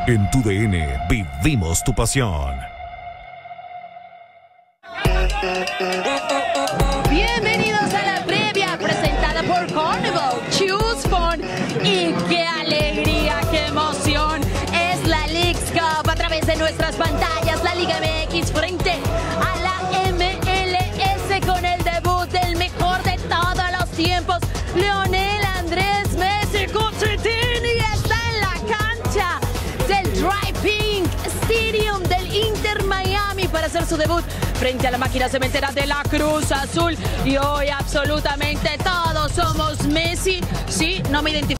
En tu DN vivimos tu pasión. Bienvenidos a la previa presentada por Carnival Choose Fun. Y qué alegría, qué emoción. Es la Leagues Cup a través de nuestras pantallas. La Liga MX frente a la MLS con el debut del mejor de todos los tiempos, Lionel Andrés Messi Coutinho, y está en la cancha del Dry Pink Stadium del Inter Miami para hacer su debut frente a la máquina cementera de la Cruz Azul. Y hoy absolutamente todos somos Messi. Sí, no me identifico.